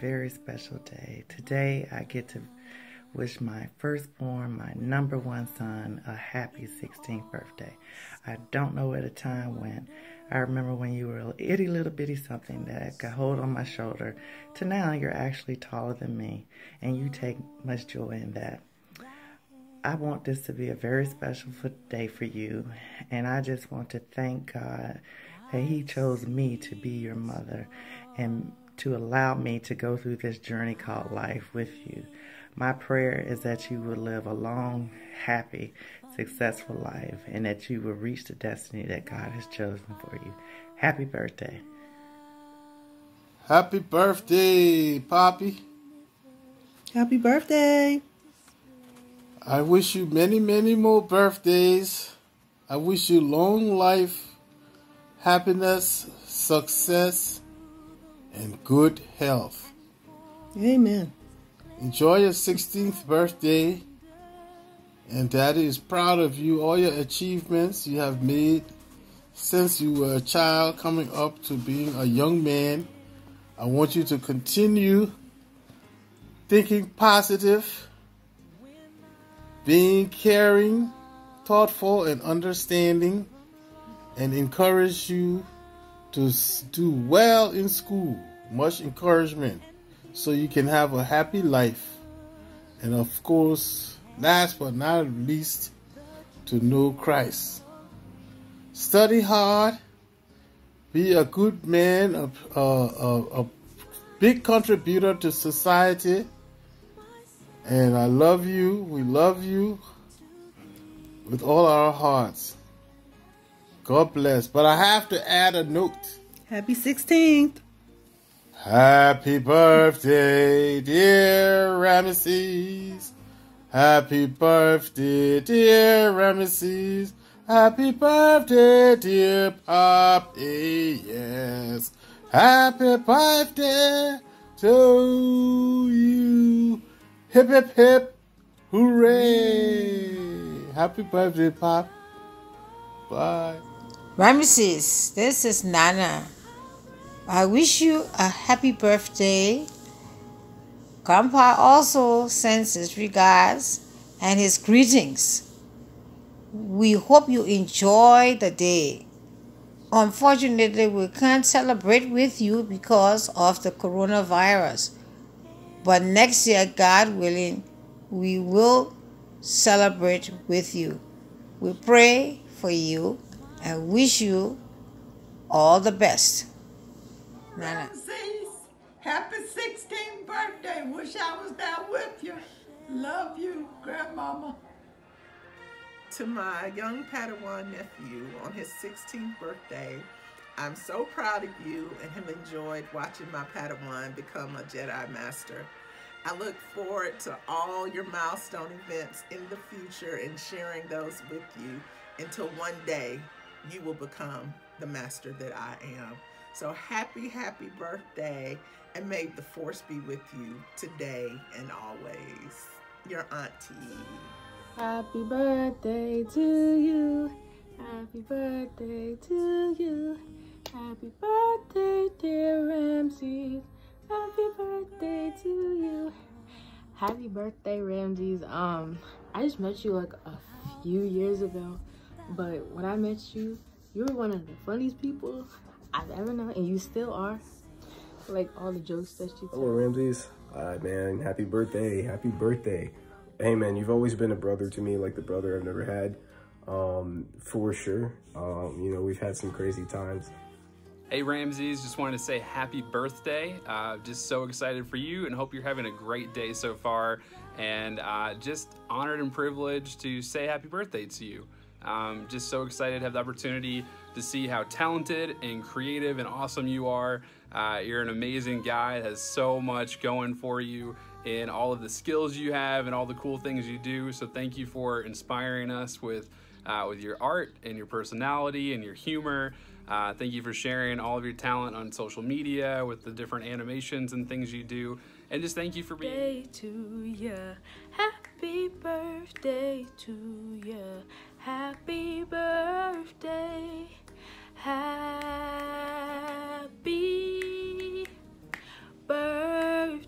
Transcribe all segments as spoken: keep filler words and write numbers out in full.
very special day. Today I get to wish my firstborn, my number one son, a happy sixteenth birthday. I don't know where the time went. I remember when you were a itty little bitty something that could hold on my shoulder, to now you're actually taller than me, and you take much joy in that. I want this to be a very special day for you, and I just want to thank God that He chose me to be your mother and to allow me to go through this journey called life with you. My prayer is that you will live a long, happy, successful life, and that you will reach the destiny that God has chosen for you. Happy birthday. Happy birthday, Poppy. Happy birthday. I wish you many, many more birthdays. I wish you long life, happiness, success, and good health. Amen. Enjoy your sixteenth birthday, and Daddy is proud of you, all your achievements you have made since you were a child coming up to being a young man. I want you to continue thinking positive, being caring, thoughtful, and understanding, and encourage you to do well in school. Much encouragement so you can have a happy life. And of course, last but not least, to know Christ. Study hard. Be a good man, a, a, a, a big contributor to society. And I love you. We love you with all our hearts. God bless. But I have to add a note. Happy sixteenth. Happy birthday, dear Ramesses. Happy birthday, dear Ramesses. Happy birthday, dear Poppy. Yes. Happy birthday to you. Hip, hip, hip. Hooray. Happy birthday, Pop. Bye. Ramesses, this is Nana. I wish you a happy birthday. Grandpa also sends his regards and his greetings. We hope you enjoy the day. Unfortunately, we can't celebrate with you because of the coronavirus. But next year, God willing, we will celebrate with you. We pray for you and wish you all the best. Ramesses, happy sixteenth birthday. Wish I was there with you. Love you, Grandmama. To my young Padawan nephew on his sixteenth birthday, I'm so proud of you and have enjoyed watching my Padawan become a Jedi Master. I look forward to all your milestone events in the future and sharing those with you until one day you will become the master that I am. So happy, happy birthday, and may the force be with you today and always. Your auntie. Happy birthday to you. Happy birthday to you. Happy birthday, dear Ramesses. Happy birthday to you. Happy birthday, Ramesses. Um, I just met you like a few years ago, but when I met you, you were one of the funniest people I've ever known, and you still are. Like all the jokes that you tell. Hello, Ramesses. All right, man. Happy birthday. Happy birthday. Hey, man, you've always been a brother to me, like the brother I've never had, um, for sure. Um, you know, we've had some crazy times. Hey, Ramesses, just wanted to say happy birthday. Uh, just so excited for you and hope you're having a great day so far. And uh, just honored and privileged to say happy birthday to you. Um, just so excited to have the opportunity to see how talented and creative and awesome you are. Uh, you're an amazing guy that has so much going for you in all of the skills you have and all the cool things you do. So thank you for inspiring us with, uh, with your art and your personality and your humor. Uh, thank you for sharing all of your talent on social media with the different animations and things you do. And just thank you for being... Birthday to ya. Happy birthday to ya. Happy birthday. Happy birthday.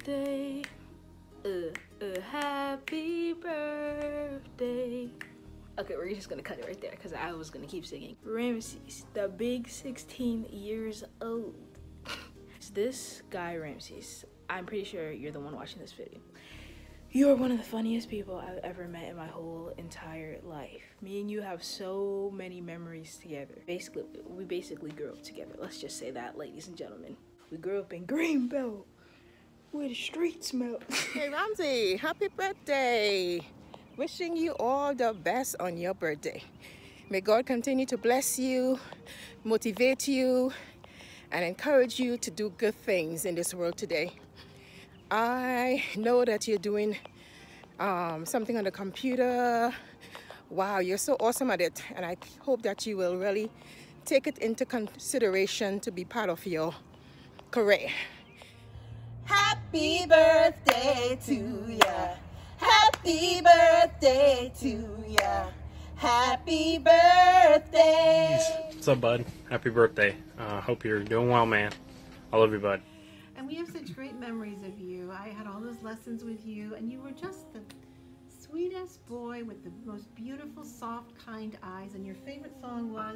Okay, we're just gonna cut it right there because I was gonna keep singing. Ramses, the big sixteen years old. This guy, Ramses, I'm pretty sure you're the one watching this video. You're one of the funniest people I've ever met in my whole entire life. Me and you have so many memories together. Basically, we basically grew up together. Let's just say that, ladies and gentlemen. We grew up in Greenbelt, where the streets melt. Hey Ramsey, happy birthday. Wishing you all the best on your birthday. May God continue to bless you, motivate you, and encourage you to do good things in this world today. I know that you're doing um, something on the computer. Wow, you're so awesome at it. And I hope that you will really take it into consideration to be part of your career. Happy birthday to ya. Happy birthday to ya. Happy birthday. What's up, bud? Happy birthday. Uh, hope you're doing well, man. I love you, bud. And we have such great memories of you. I had all those lessons with you, and you were just the sweetest boy with the most beautiful, soft, kind eyes. And your favorite song was...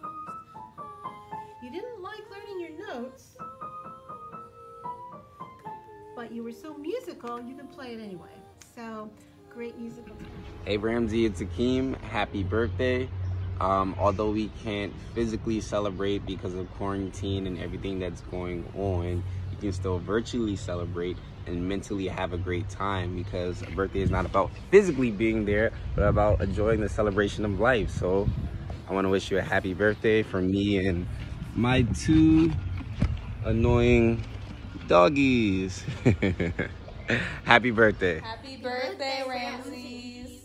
You didn't like learning your notes, but you were so musical, you could play it anyway. So, great musical. Hey Ramsey, it's Akeem. Happy birthday. Um, although we can't physically celebrate because of quarantine and everything that's going on, you can still virtually celebrate and mentally have a great time, because a birthday is not about physically being there, but about enjoying the celebration of life. So I want to wish you a happy birthday from me and my two annoying doggies. Happy birthday. Happy birthday, Ramses.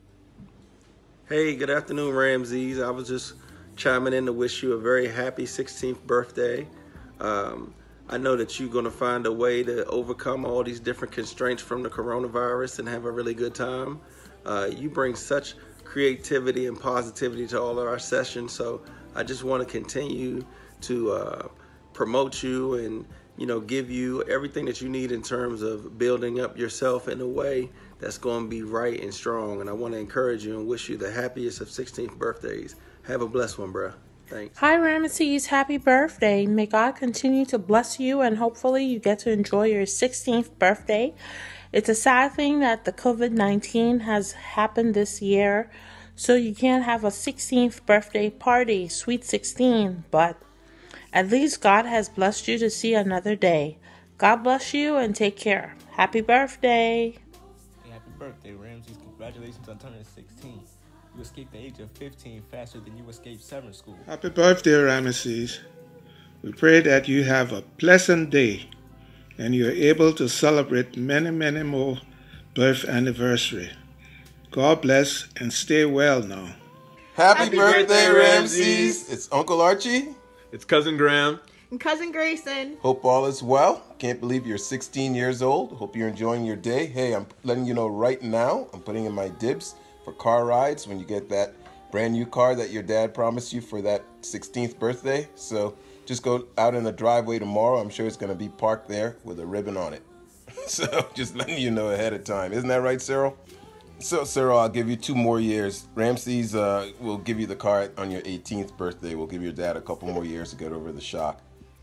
Hey, good afternoon, Ramses. I was just chiming in to wish you a very happy sixteenth birthday. Um, I know that you're going to find a way to overcome all these different constraints from the coronavirus and have a really good time. Uh, you bring such creativity and positivity to all of our sessions, so I just want to continue to uh, promote you and, you know, give you everything that you need in terms of building up yourself in a way that's going to be right and strong. And I want to encourage you and wish you the happiest of sixteenth birthdays. Have a blessed one, bruh. Thanks. Hi, Ramesses. Happy birthday. May God continue to bless you, and hopefully you get to enjoy your sixteenth birthday. It's a sad thing that the COVID nineteen has happened this year, so you can't have a sixteenth birthday party, sweet sixteen, but at least God has blessed you to see another day. God bless you and take care. Happy birthday. Hey, happy birthday, Ramses. Congratulations on turning sixteen. You escaped the age of fifteen faster than you escaped summer school. Happy birthday, Ramesses. We pray that you have a pleasant day and you're able to celebrate many, many more birth anniversary. God bless and stay well now. Happy, Happy birthday, birthday, Ramses. It's Uncle Archie. It's Cousin Graham. And Cousin Grayson. Hope all is well. Can't believe you're sixteen years old. Hope you're enjoying your day. Hey, I'm letting you know right now, I'm putting in my dibs for car rides when you get that brand new car that your dad promised you for that sixteenth birthday. So just go out in the driveway tomorrow. I'm sure it's going to be parked there with a ribbon on it. So just letting you know ahead of time. Isn't that right, Cyril? So, Cyril, I'll give you two more years. Ramses uh, will give you the car on your eighteenth birthday. We'll give your dad a couple more years to get over the shock.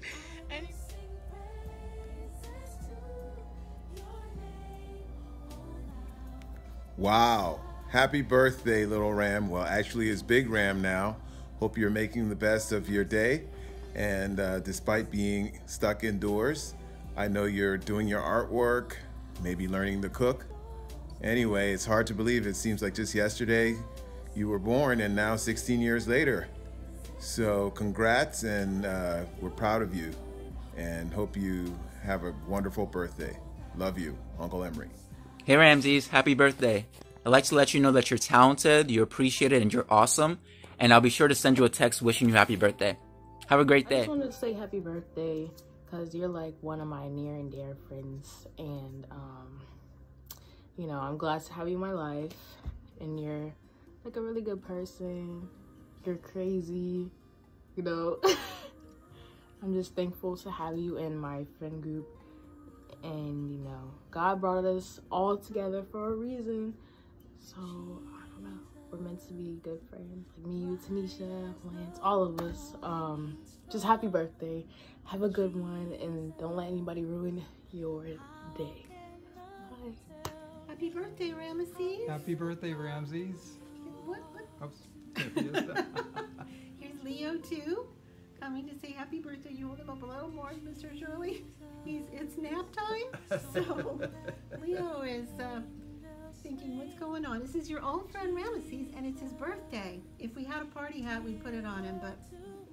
Wow. Happy birthday, little Ram. Well, actually, it's Big Ram now. Hope you're making the best of your day. And uh, despite being stuck indoors, I know you're doing your artwork, maybe learning to cook. Anyway, it's hard to believe. It seems like just yesterday you were born, and now sixteen years later. So congrats, and uh, we're proud of you and hope you have a wonderful birthday. Love you, Uncle Emery. Hey Ramses, happy birthday. I'd like to let you know that you're talented, you're appreciated, and you're awesome. And I'll be sure to send you a text wishing you happy birthday. Have a great I day. just wanted to say happy birthday because you're like one of my near and dear friends. And, um, you know, I'm glad to have you in my life. And you're like a really good person. You're crazy, you know. I'm just thankful to have you in my friend group. And, you know, God brought us all together for a reason. So, I don't know. we're meant to be good friends. Like me, you, Tanisha, Lance, all of us. Um, just happy birthday. Have a good one, and don't let anybody ruin your day. Bye. Happy birthday, Ramesses. Happy birthday, Ramses. What? What? Oops. There he is. Here's Leo too, coming to say happy birthday. You hold him up a little more, Mister Shirley. He's it's nap time, so Leo is uh, thinking, what's going on? This is your old friend Ramesses, and it's his birthday. If we had a party hat, we'd put it on him, but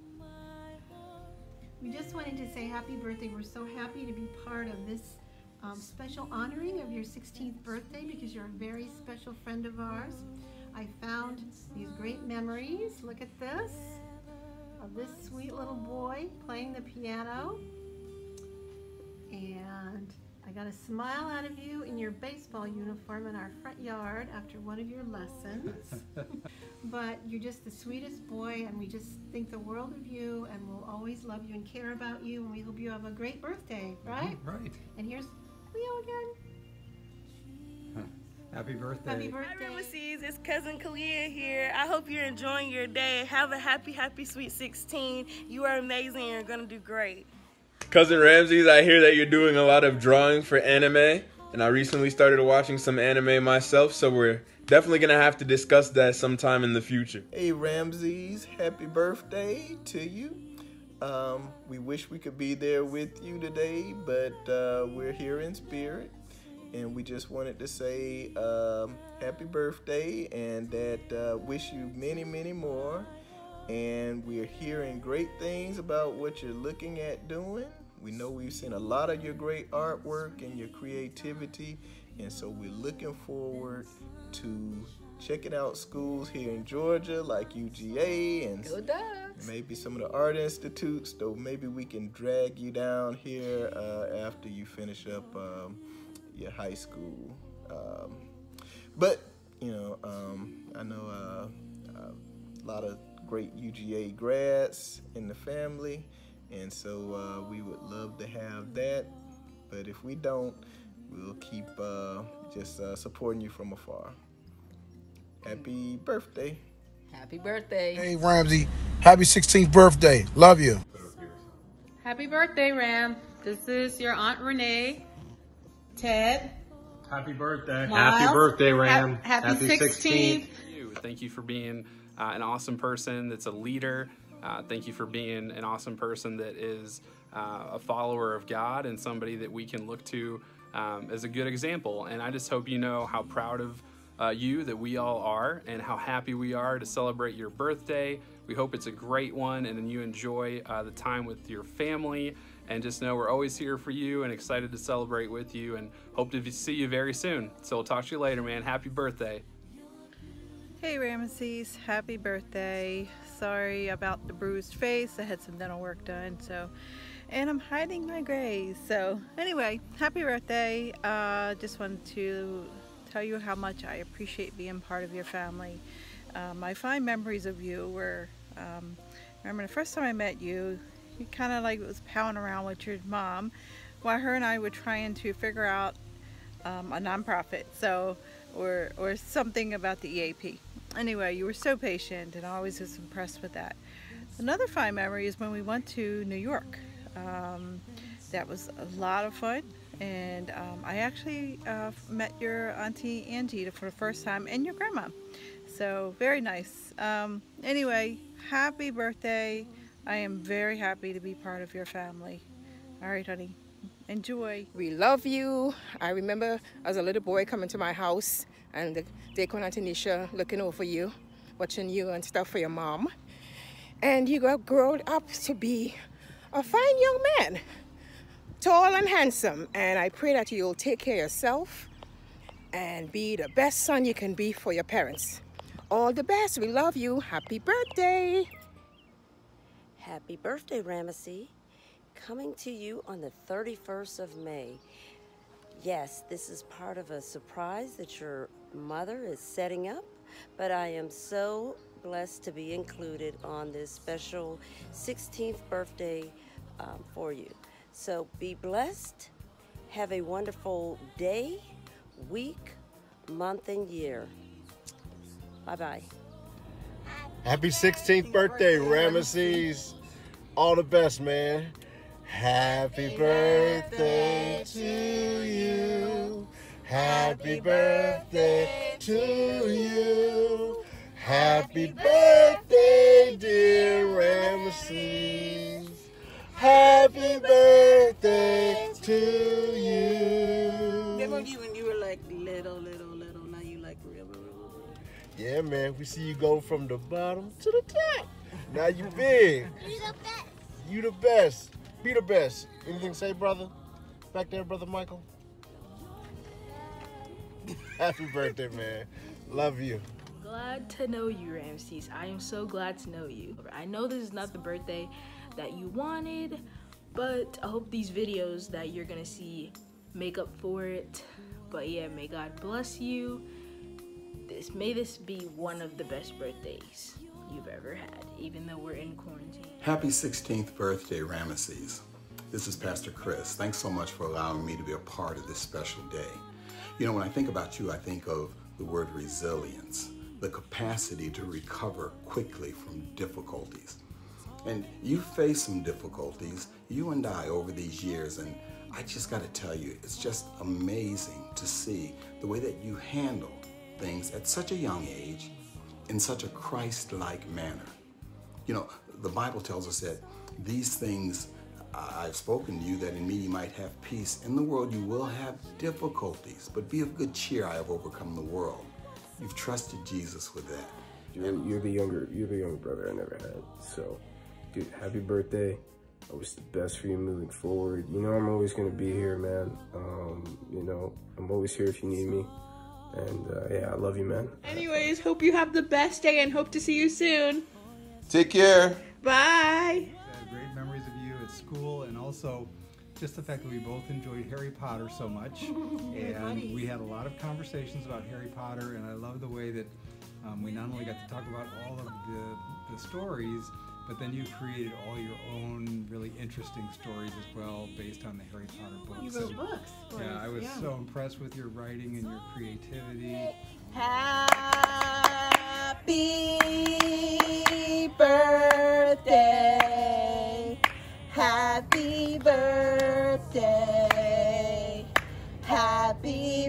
we just wanted to say happy birthday. We're so happy to be part of this um, special honoring of your sixteenth birthday because you're a very special friend of ours. I found these great memories. Look at this, of this sweet little boy playing the piano. And I got a smile out of you in your baseball uniform in our front yard after one of your lessons. But you're just the sweetest boy, and we just think the world of you, and we'll always love you and care about you, and we hope you have a great birthday, right? Right. And here's Leo again. Happy birthday. Happy birthday. Hi, Ramesses. It's Cousin Kalia here. I hope you're enjoying your day. Have a happy, happy, sweet sixteen. You are amazing and you're going to do great. Cousin Ramses, I hear that you're doing a lot of drawing for anime, and I recently started watching some anime myself, so we're definitely going to have to discuss that sometime in the future. Hey Ramses, happy birthday to you. Um, we wish we could be there with you today, but uh, we're here in spirit. And we just wanted to say um, happy birthday, and that uh, wish you many, many more. And we're hearing great things about what you're looking at doing. We know we've seen a lot of your great artwork and your creativity, and so we're looking forward to checking out schools here in Georgia like U G A and Go Dogs. maybe some of the art institutes, though maybe we can drag you down here uh, after you finish up um, your high school. Um, but, you know, um, I know uh, uh, a lot of great U G A grads in the family, and so uh, we would love to have that. But if we don't, we'll keep uh, just uh, supporting you from afar. Happy birthday. Happy birthday. Hey, Ramsey. Happy sixteenth birthday. Love you. Happy birthday, Ram. This is your Aunt Renee. Ted. Happy birthday. Miles. Happy birthday, Ram. Ha- happy sixteenth. Thank you. Thank you for being uh, an awesome person that's a leader. Uh, thank you for being an awesome person that is uh, a follower of God and somebody that we can look to um, as a good example. And I just hope you know how proud of uh, you that we all are, and how happy we are to celebrate your birthday. We hope it's a great one, and then you enjoy uh, the time with your family. And just know we're always here for you and excited to celebrate with you, and hope to see you very soon. So we'll talk to you later, man. Happy birthday. Hey Ramesses, happy birthday. Sorry about the bruised face. I had some dental work done, so, and I'm hiding my grays. So anyway, happy birthday. Uh, just wanted to tell you how much I appreciate being part of your family. Uh, my fond memories of you were, um, remember the first time I met you, you kind of like was pounding around with your mom while her and I were trying to figure out um, a nonprofit, so or or something about the E A P. Anyway, you were so patient, and I always was impressed with that. Another fine memory is when we went to New York. Um, that was a lot of fun, and um, I actually uh, met your Auntie Angie for the first time, and your grandma. So very nice. Um, anyway, happy birthday. I am very happy to be part of your family. All right, honey. Enjoy. We love you. I remember as a little boy coming to my house and Deacon and Tanisha looking over you, watching you and stuff for your mom. And you got grown up to be a fine young man, tall and handsome. And I pray that you'll take care of yourself and be the best son you can be for your parents. All the best. We love you. Happy birthday. Happy birthday, Ramesses. Coming to you on the thirty-first of May. Yes, this is part of a surprise that your mother is setting up, but I am so blessed to be included on this special sixteenth birthday um, for you. So be blessed. Have a wonderful day, week, month, and year. Bye-bye. Happy sixteenth birthday, Ramesses. All the best, man. Happy birthday to you. Happy birthday to you. Happy birthday, dear Ramesses. Happy birthday to you. Remember you when you were like little, little, little, now you like real, real, real. Yeah, man, we see you go from the bottom to the top. Now you big. You the best. You the best. Be the best. Anything to say, brother? Back there, brother Michael. Happy birthday, man. Love you. Glad to know you, Ramesses. I am so glad to know you. I know this is not the birthday that you wanted, but I hope these videos that you're gonna see make up for it. But yeah, may God bless you. This may this be one of the best birthdays you've ever had, even though we're in quarantine. Happy sixteenth birthday, Ramesses. This is Pastor Chris. Thanks so much for allowing me to be a part of this special day. You know, when I think about you, I think of the word resilience, the capacity to recover quickly from difficulties. And you faced some difficulties, you and I, over these years, and I just got to tell you, it's just amazing to see the way that you handled things at such a young age in such a Christ-like manner. You know, the Bible tells us that these things I've spoken to you, that in me you might have peace. In the world you will have difficulties, but be of good cheer, I have overcome the world. You've trusted Jesus with that. You're, you're the younger, you're the younger brother I never had. So, dude, happy birthday. I wish the best for you moving forward. You know I'm always gonna be here, man. Um, you know, I'm always here if you need me. And uh, yeah, I love you, man. Anyways, hope you have the best day and hope to see you soon. Take care. Bye. Uh, great memories of you at school, and also just the fact that we both enjoyed Harry Potter so much. And we had a lot of conversations about Harry Potter, and I love the way that um, we not only got to talk about all of the, the stories, but then you created all your own really interesting stories as well based on the Harry Potter books. You wrote And, books. Yeah, I was yeah. so impressed with your writing and your creativity. Happy birthday. Happy birthday. Happy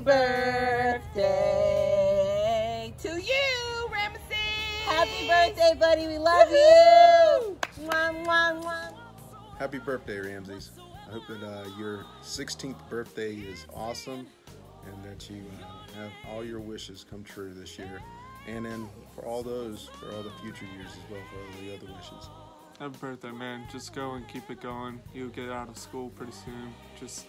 birthday to you, Ramesses. Happy birthday, buddy. We love you. Mwah, mwah, mwah. Happy birthday, Ramesses. I hope that uh, your sixteenth birthday is awesome and that you uh, have all your wishes come true this year. And then for all those, for all the future years as well, for all the other wishes. Happy birthday, man. Just go and keep it going. You'll get out of school pretty soon. Just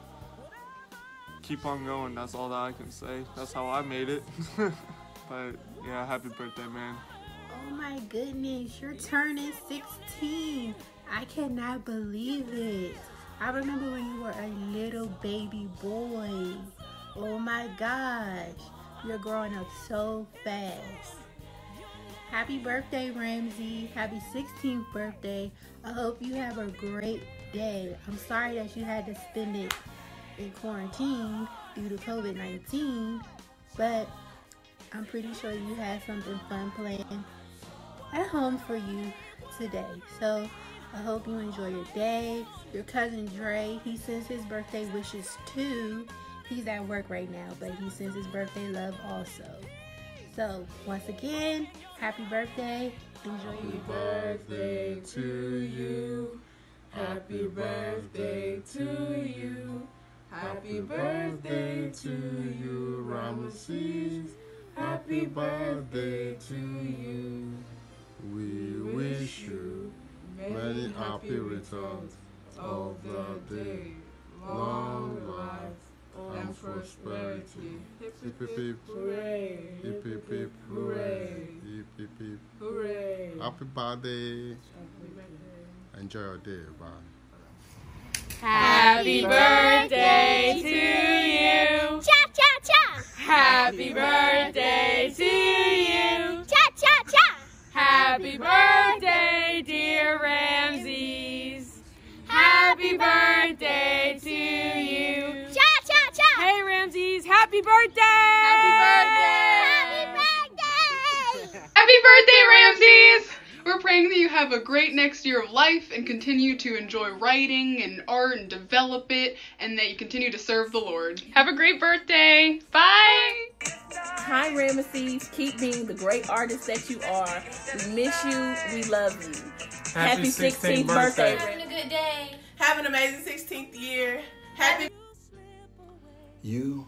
keep on going. That's all that I can say. That's how I made it. But yeah, happy birthday, man. Oh my goodness, you're turning sixteen. I cannot believe it. I remember when you were a little baby boy. Oh my gosh, you're growing up so fast. Happy birthday, Ramsey. Happy sixteenth birthday. I hope you have a great day. I'm sorry that you had to spend it in quarantine due to COVID nineteen, but I'm pretty sure you had something fun planned at home for you today. So I hope you enjoy your day. Your cousin Dre, he sends his birthday wishes too. He's at work right now, but he sends his birthday love also. So once again, happy birthday. Enjoy your birthday to you. Happy birthday to you. Happy birthday to you, Ramesses. Happy birthday to you. We wish you many happy returns of the day, long life and prosperity. Hip hip hip hooray! Hip hip hip hooray! Hip hip hip hooray! Happy birthday! Enjoy your day. Bye. Happy birthday to you. Cha cha cha. Happy birthday to you. Cha cha cha. Happy birthday, dear Ramesses. Happy birthday to you. Cha cha cha. Hey Ramesses, happy birthday. Happy birthday. Happy birthday. birthday, Ramses! We're praying that you have a great next year of life and continue to enjoy writing and art and develop it, and that you continue to serve the Lord. Have a great birthday. Bye. Hi, Ramesses. Keep being the great artist that you are. We miss you. We love you. Happy, Happy sixteenth birthday. Having a good day. Have an amazing sixteenth year. Happy. You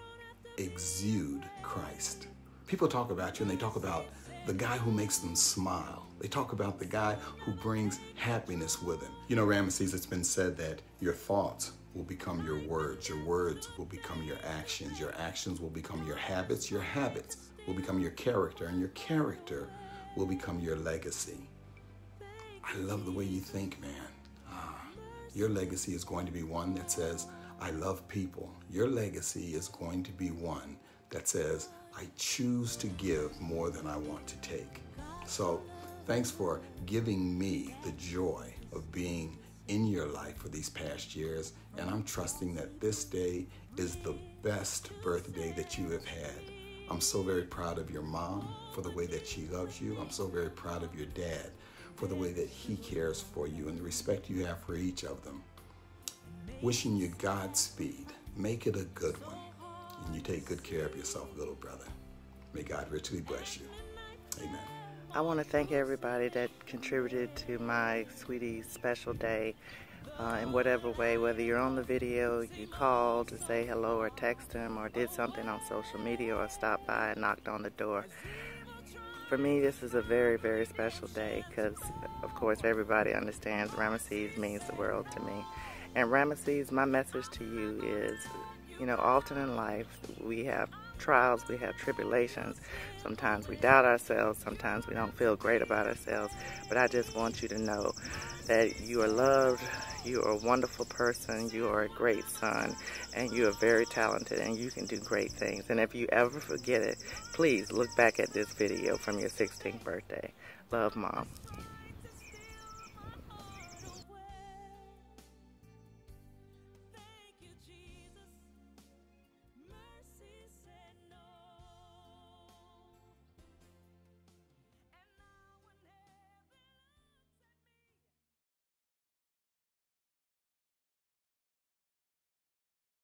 exude Christ. People talk about you and they talk about the guy who makes them smile. They talk about the guy who brings happiness with him. You know, Ramesses, it's been said that your thoughts will become your words. Your words will become your actions. Your actions will become your habits. Your habits will become your character. And your character will become your legacy. I love the way you think, man. Ah, your legacy is going to be one that says, I love people. Your legacy is going to be one that says, I choose to give more than I want to take. So thanks for giving me the joy of being in your life for these past years. And I'm trusting that this day is the best birthday that you have had. I'm so very proud of your mom for the way that she loves you. I'm so very proud of your dad for the way that he cares for you and the respect you have for each of them. Wishing you Godspeed. Make it a good one. And you take good care of yourself, little brother. May God richly bless you. Amen. I want to thank everybody that contributed to my sweetie's special day uh, in whatever way, whether you're on the video, you called to say hello or text him or did something on social media or stopped by and knocked on the door. For me, this is a very, very special day because, of course, everybody understands Ramesses means the world to me. And Ramesses, my message to you is, you know, often in life we have trials, we have tribulations. Sometimes we doubt ourselves, sometimes we don't feel great about ourselves. But I just want you to know that you are loved, you are a wonderful person, you are a great son, and you are very talented and you can do great things. And if you ever forget it, please look back at this video from your sixteenth birthday. Love, Mom.